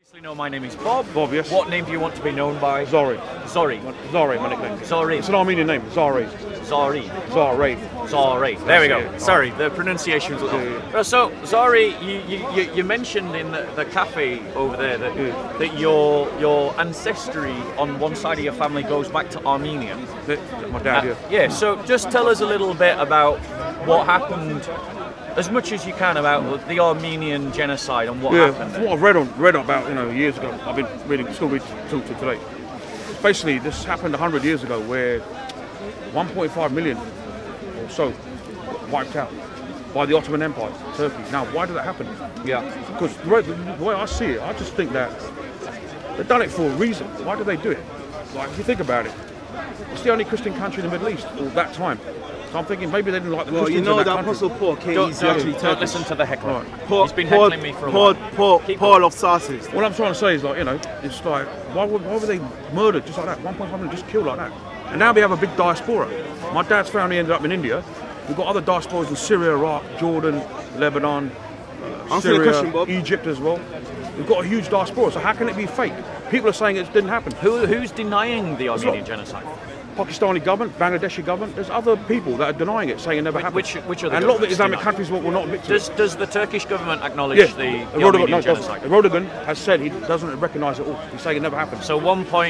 No, my name is Bob. Bob, yes. What name do you want to be known by? Zori. Zori. Zori, my nickname. Zori. It's an Armenian name. Zori. Zori. Zori. Zori. There we go. it. Sorry, the pronunciation was a little. So, Zori, you mentioned in the cafe over there that your ancestry on one side of your family goes back to Armenia. My dad, Yeah. So, just tell us a little bit about what happened. As much as you can about the Armenian genocide and what happened there. What I've read about years ago, I've been reading, still reading till today. Basically, this happened 100 years ago, where 1.5 million or so wiped out by the Ottoman Empire, Turkey. Now, why did that happen? Yeah. Because the way I see it, I just think that they've done it for a reason. Why did they do it? Like, if you think about it, it's the only Christian country in the Middle East all that time. So I'm thinking maybe they didn't like the Christians you know in that that country. Apostle Paul came. Don't listen to the heckler. Paul, He's been heckling me for a while. Paul of Tarsus. What I'm trying to say is, like, it's like, why were they murdered just like that? 1.5 million just killed like that. And now we have a big diaspora. My dad's family ended up in India. We've got other diasporas in Syria, Iraq, Jordan, Lebanon, Syria, Egypt as well. We've got a huge diaspora, so how can it be fake? People are saying it didn't happen. Who's denying the Armenian genocide? Pakistani government, Bangladeshi government, there's other people that are denying it, saying it never happened. Which are the and a lot of the Islamic countries will not admit to it. Does the Turkish government acknowledge the Armenian genocide? Erdogan has said he doesn't recognise it all. He's saying it never happened. So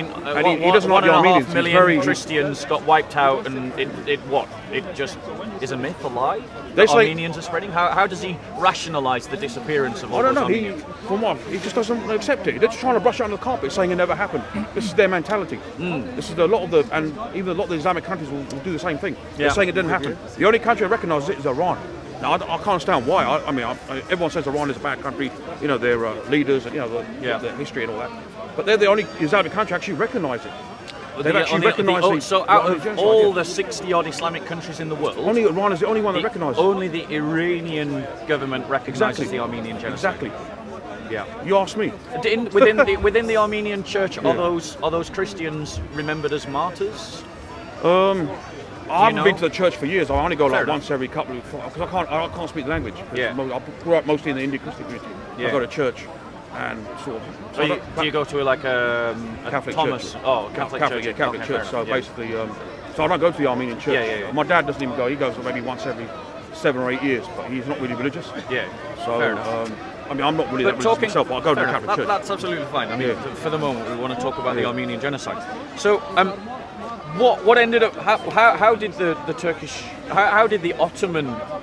1.5 million Christians got wiped out, and it just is a myth, a lie? The Armenians are spreading? How does he rationalise the disappearance of all those Armenians? He just doesn't accept it. They're just trying to brush it under the carpet, saying it never happened. This is their mentality. This is even a lot of the Islamic countries will do the same thing. They're saying it didn't happen. The only country that recognises it is Iran. Now, I can't understand why. Everyone says Iran is a bad country, their leaders and the history and all that. But they're the only Islamic country actually recognise it. They've actually recognised So out of all the 60-odd Islamic countries in the world, only Iran is the only one that recognises it. Only the Iranian government recognises the Armenian genocide. Exactly. Yeah. You asked me. Within the Armenian church, are those Christians remembered as martyrs? I haven't been to the church for years. I only go once every couple of, because I can't speak the language. Yeah. I grew up mostly in the Indian Christian community. I go to church and sort of. So do you go to like a Catholic Thomas? church? Oh, Catholic church. Yeah, Catholic church. So basically, so I don't go to the Armenian church. Yeah. My dad doesn't even go. He goes maybe once every 7 or 8 years, but he's not really religious. Yeah. So I'm not really that religious myself, but I go to the Catholic church. That's absolutely fine. I mean, for the moment, we want to talk about the Armenian genocide. So, what ended up? How did the Turkish? How did the Ottoman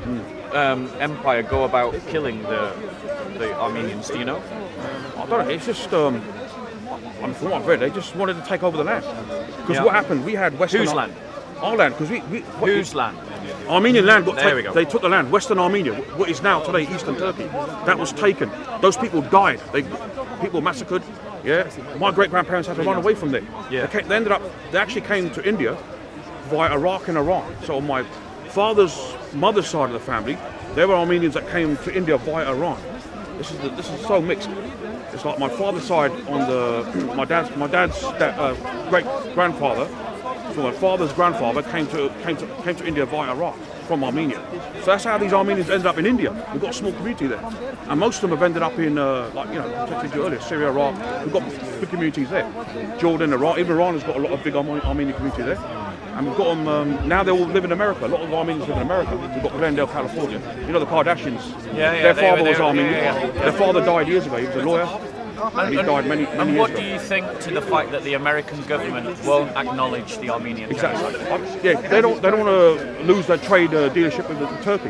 Empire go about killing the Armenians? Do you know? I don't know. It's just. From what I've read, they just wanted to take over the land. Because what happened? We had Western. Whose land? Our land. Because Whose land? Armenian land got taken. They took the land, Western Armenia, what is now today Eastern Turkey. That was taken. Those people died. People massacred. Yeah. My great grandparents had to run away from there. Yeah. They actually came to India via Iraq and Iran. So on my father's mother's side of the family, there were Armenians that came to India via Iran. This is so mixed. It's like my father's side on my dad's great grandfather. So my father's grandfather came to India via Iraq from Armenia. So that's how these Armenians ended up in India. We've got a small community there, and most of them have ended up in I said to you earlier, Syria, Iraq. We've got big communities there. Jordan, Iraq, even Iran has got a lot of big Armenian community there, and we've got them now. They all live in America. A lot of Armenians live in America. We've got Glendale, California. The Kardashians. Yeah. Their father was Armenian. Their father died years ago. He was a lawyer. And he died many years ago. And what do you think to the fact that the American government won't acknowledge the Armenian genocide? They don't want to lose their trade dealership with Turkey.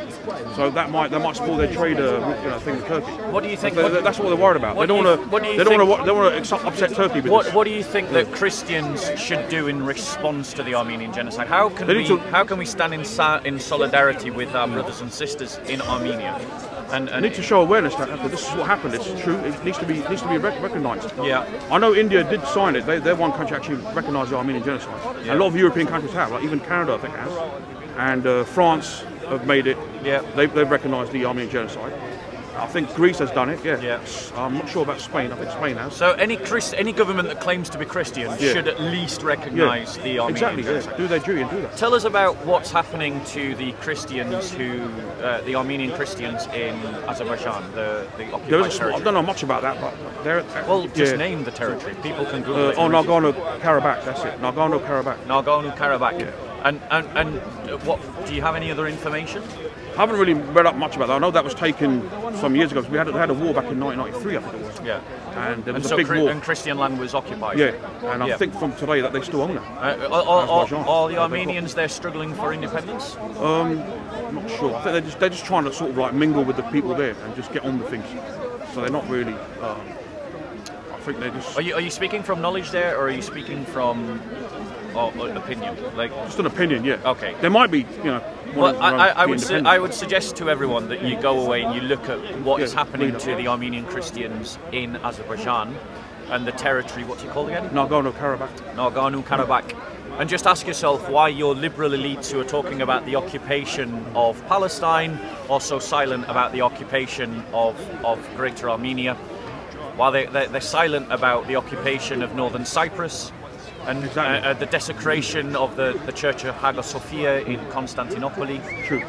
So that might spoil their trade thing with Turkey. What do you think? That's what they're worried about. They don't want to upset Turkey with this. What do you think that Christians should do in response to the Armenian genocide? How can we stand in solidarity with our brothers and sisters in Armenia? And need to show awareness that this is what happened. It's true. It needs to be recognised. Yeah. I know India did sign it. They're one country actually recognised the Armenian genocide. Yeah. A lot of European countries have, like even Canada, I think has, and France have made it. Yeah. They've recognised the Armenian genocide. I think Greece has done it. Yeah. I'm not sure about Spain. I think Spain has. So any government that claims to be Christian should at least recognise the Armenian genocide. Do their duty and do that. Tell us about what's happening to the Christians the Armenian Christians in Azerbaijan, the occupied territory. I don't know much about that, but They're, Well, just name the territory. People can Google it. Nagorno-Karabakh, that's it. Nagorno-Karabakh. Nagorno-Karabakh. Yeah. And what do you have any other information? I haven't really read up much about that. I know that was taken some years ago. We had a war back in 1993, I think it was. Yeah. And there was so a big war. And Christian land was occupied. Yeah. And I think from today that they still own it. Are the Armenians there struggling for independence? I'm not sure. I think they're just trying to sort of like mingle with the people there and just get on with things. So they're not really. I think they're just. Are you speaking from knowledge there, or are you speaking from opinion? Like just an opinion, yeah. Okay. There might be, Well, I would suggest to everyone that you go away and you look at what is happening to the Armenian Christians in Azerbaijan and the territory. What do you call it again? Nagorno-Karabakh. Nagorno-Karabakh. And just ask yourself why your liberal elites who are talking about the occupation of Palestine are so silent about the occupation of Greater Armenia, while they're silent about the occupation of Northern Cyprus and the desecration of the Church of Hagia Sophia in Constantinople. True.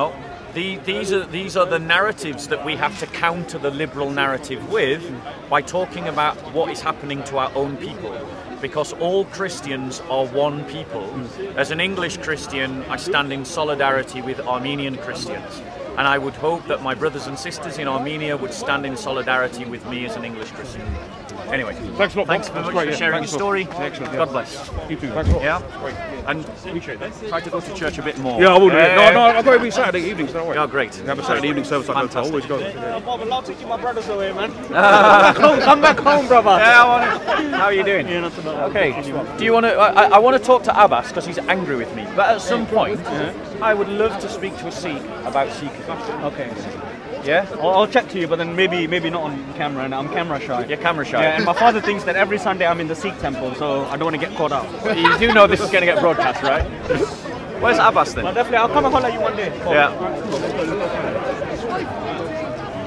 These are the narratives that we have to counter the liberal narrative with by talking about what is happening to our own people. Because all Christians are one people. As an English Christian, I stand in solidarity with Armenian Christians. And I would hope that my brothers and sisters in Armenia would stand in solidarity with me as an English Christian. Anyway, thanks a lot. Thanks very much for sharing your story. Excellent. God bless. You too. Thanks a lot. Yeah? And try to go to church a bit more. Yeah, I will do. No, I've got every Saturday evenings, don't worry. Oh, great. We have a Saturday evening service, I always go. Bob, allowed to keep my brothers away, man. Come back home, brother. Yeah, I want to. How are you doing? Yeah, not so bad. Okay. Do you want to? I want to talk to Abbas because he's angry with me. But at some point, I would love to speak to a Sikh about Sikhism. Okay. Yeah? I'll chat to you, but then maybe not on camera, and I'm camera shy. You're camera shy. Yeah, and my father thinks that every Sunday I'm in the Sikh temple, so I don't want to get caught out. You do know this is going to get broadcast, right? Where's Abbas then? But definitely, I'll come and holler at you one day. Yeah.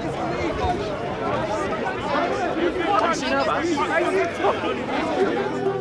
Have you seen Abbas?